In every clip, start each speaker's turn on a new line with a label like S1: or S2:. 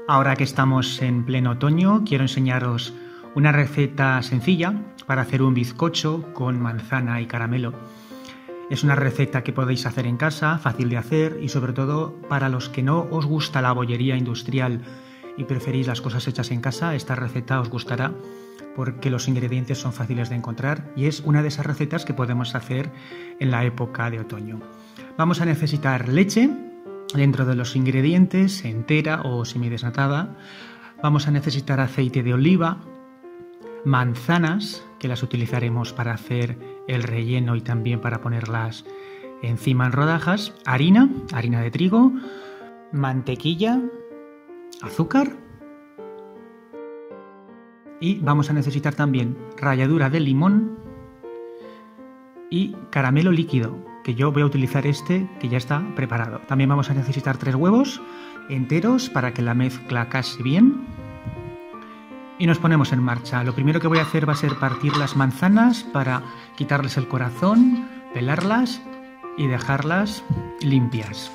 S1: Ahora que estamos en pleno otoño, quiero enseñaros una receta sencilla para hacer un bizcocho con manzana y caramelo. Es una receta que podéis hacer en casa, fácil de hacer y sobre todo para los que no os gusta la bollería industrial y preferís las cosas hechas en casa, esta receta os gustará porque los ingredientes son fáciles de encontrar y es una de esas recetas que podemos hacer en la época de otoño. Vamos a necesitar leche. Dentro de los ingredientes, entera o semidesnatada, vamos a necesitar aceite de oliva, manzanas, que las utilizaremos para hacer el relleno y también para ponerlas encima en rodajas, harina de trigo, mantequilla, azúcar y vamos a necesitar también ralladura de limón y caramelo líquido, que yo voy a utilizar este que ya está preparado. También vamos a necesitar 3 huevos enteros para que la mezcla case bien. Y nos ponemos en marcha. Lo primero que voy a hacer va a ser partir las manzanas para quitarles el corazón, pelarlas y dejarlas limpias.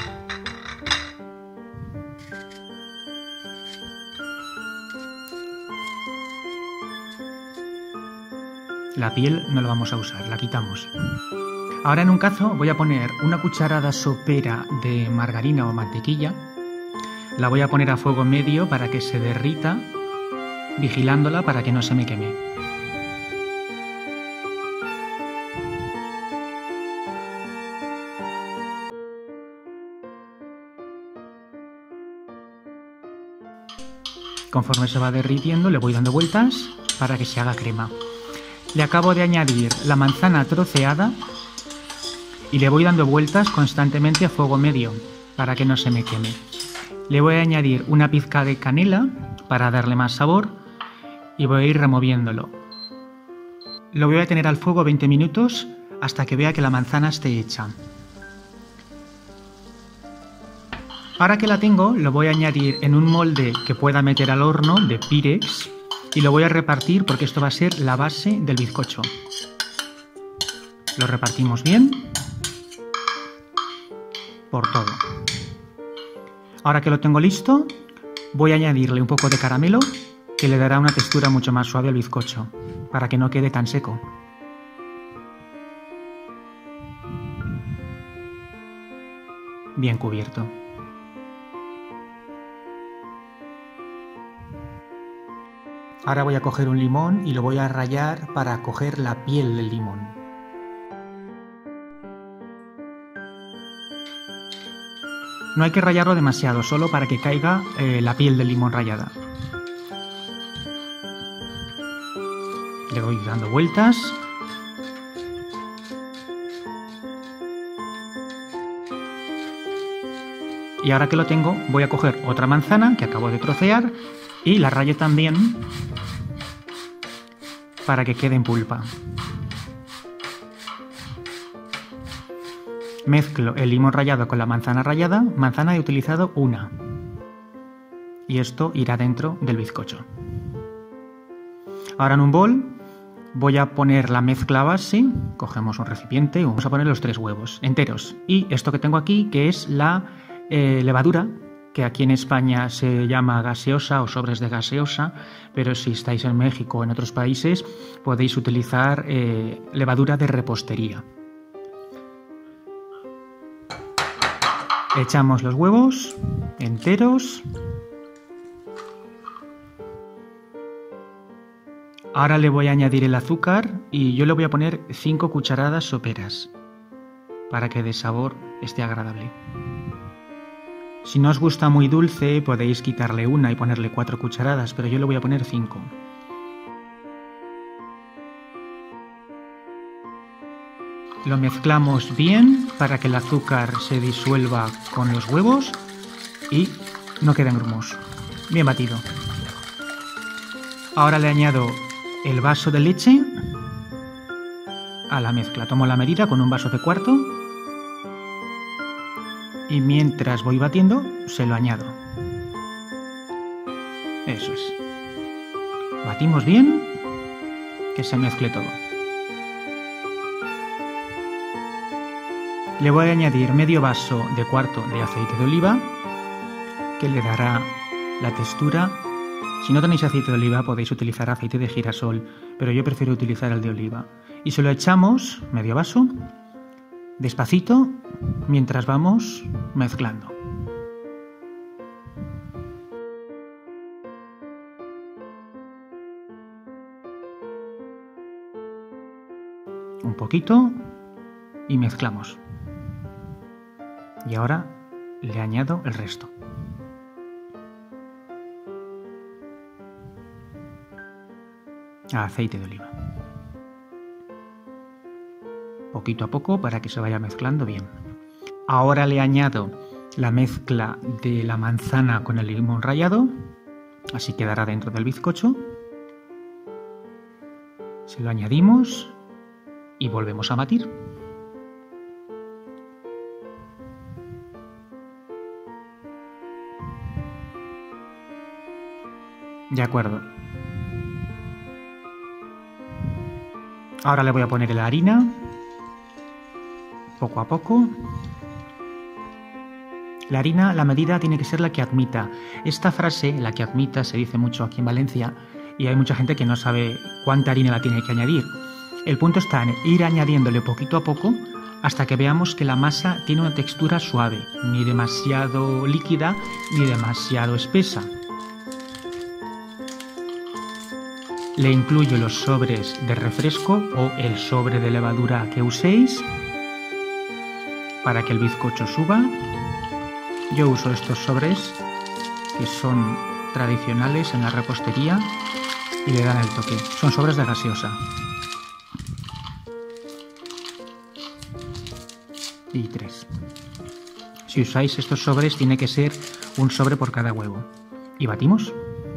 S1: La piel no la vamos a usar, la quitamos. Ahora en un cazo voy a poner una cucharada sopera de margarina o mantequilla. La voy a poner a fuego medio para que se derrita, vigilándola para que no se me queme. Conforme se va derritiendo le voy dando vueltas para que se haga crema. Le acabo de añadir la manzana troceada y le voy dando vueltas constantemente a fuego medio para que no se me queme. Le voy a añadir una pizca de canela para darle más sabor y voy a ir removiéndolo. Lo voy a tener al fuego 20 minutos hasta que vea que la manzana esté hecha. Ahora que la tengo, lo voy a añadir en un molde que pueda meter al horno de Pirex y lo voy a repartir porque esto va a ser la base del bizcocho. Lo repartimos bien por todo. Ahora que lo tengo listo, voy a añadirle un poco de caramelo que le dará una textura mucho más suave al bizcocho para que no quede tan seco. Bien cubierto. Ahora voy a coger un limón y lo voy a rallar para coger la piel del limón. No hay que rallarlo demasiado, solo para que caiga la piel del limón rallada. Le voy dando vueltas. Y ahora que lo tengo, voy a coger otra manzana que acabo de trocear y la rayo también para que quede en pulpa. Mezclo el limón rallado con la manzana rallada. Manzana he utilizado una. Y esto irá dentro del bizcocho. Ahora en un bol voy a poner la mezcla base. Cogemos un recipiente y vamos a poner los 3 huevos enteros. Y esto que tengo aquí, que es la levadura, que aquí en España se llama gaseosa o sobres de gaseosa, pero si estáis en México o en otros países podéis utilizar levadura de repostería. Echamos los huevos enteros. Ahora le voy a añadir el azúcar y yo le voy a poner 5 cucharadas soperas para que de sabor esté agradable. Si no os gusta muy dulce podéis quitarle una y ponerle 4 cucharadas, pero yo le voy a poner 5. Lo mezclamos bien para que el azúcar se disuelva con los huevos y no queden grumos. Bien batido. Ahora le añado el vaso de leche a la mezcla. Tomo la medida con un vaso de cuarto y mientras voy batiendo se lo añado. Eso es. Batimos bien, que se mezcle todo. Le voy a añadir medio vaso de cuarto de aceite de oliva, que le dará la textura. Si no tenéis aceite de oliva podéis utilizar aceite de girasol, pero yo prefiero utilizar el de oliva. Y se lo echamos, medio vaso, despacito, mientras vamos mezclando. Un poquito y mezclamos. Y ahora le añado el resto. Aceite de oliva. Poquito a poco para que se vaya mezclando bien. Ahora le añado la mezcla de la manzana con el limón rallado. Así quedará dentro del bizcocho. Se lo añadimos y volvemos a batir. De acuerdo. Ahora le voy a poner la harina, poco a poco. La harina, la medida tiene que ser la que admita. Esta frase, la que admita, se dice mucho aquí en Valencia y hay mucha gente que no sabe cuánta harina la tiene que añadir. El punto está en ir añadiéndole poquito a poco hasta que veamos que la masa tiene una textura suave, ni demasiado líquida ni demasiado espesa. Le incluyo los sobres de refresco o el sobre de levadura que uséis para que el bizcocho suba. Yo uso estos sobres que son tradicionales en la repostería y le dan el toque. Son sobres de gaseosa. Y 3. Si usáis estos sobres tiene que ser un sobre por cada huevo. Y batimos.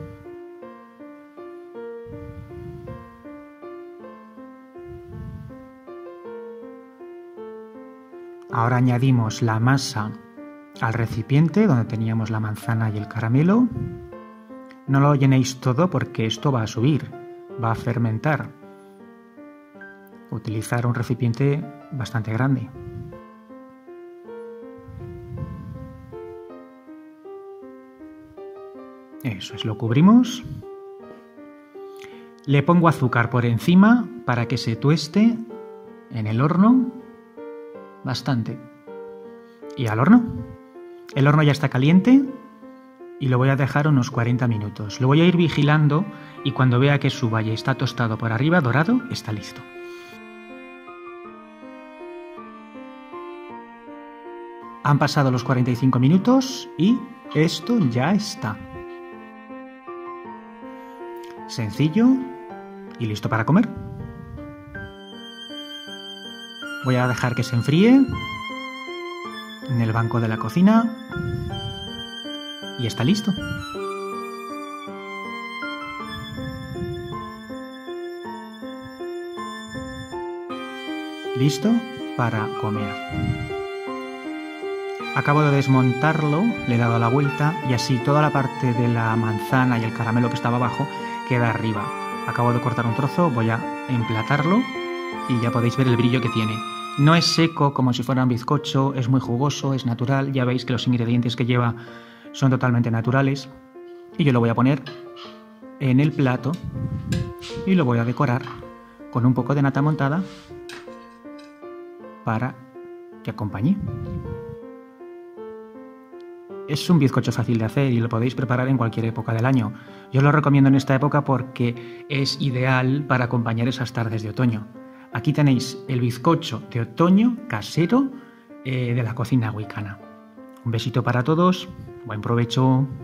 S1: Ahora añadimos la masa al recipiente donde teníamos la manzana y el caramelo. No lo llenéis todo porque esto va a subir, va a fermentar. Utilizar un recipiente bastante grande. Eso es, lo cubrimos. Le pongo azúcar por encima para que se tueste en el horno. Bastante. Y al horno. El horno ya está caliente y lo voy a dejar unos 40 minutos. Lo voy a ir vigilando y cuando vea que suba y está tostado por arriba, dorado, está listo. Han pasado los 45 minutos y esto ya está. Sencillo y listo para comer. Voy a dejar que se enfríe en el banco de la cocina y está listo. Listo para comer. Acabo de desmontarlo, le he dado la vuelta y así toda la parte de la manzana y el caramelo que estaba abajo queda arriba. Acabo de cortar un trozo, voy a emplatarlo y ya podéis ver el brillo que tiene. No es seco como si fuera un bizcocho, es muy jugoso, es natural. Ya veis que los ingredientes que lleva son totalmente naturales. Y yo lo voy a poner en el plato y lo voy a decorar con un poco de nata montada para que acompañe. Es un bizcocho fácil de hacer y lo podéis preparar en cualquier época del año. Yo lo recomiendo en esta época porque es ideal para acompañar esas tardes de otoño. Aquí tenéis el bizcocho de otoño casero de la cocina wicana. Un besito para todos, buen provecho.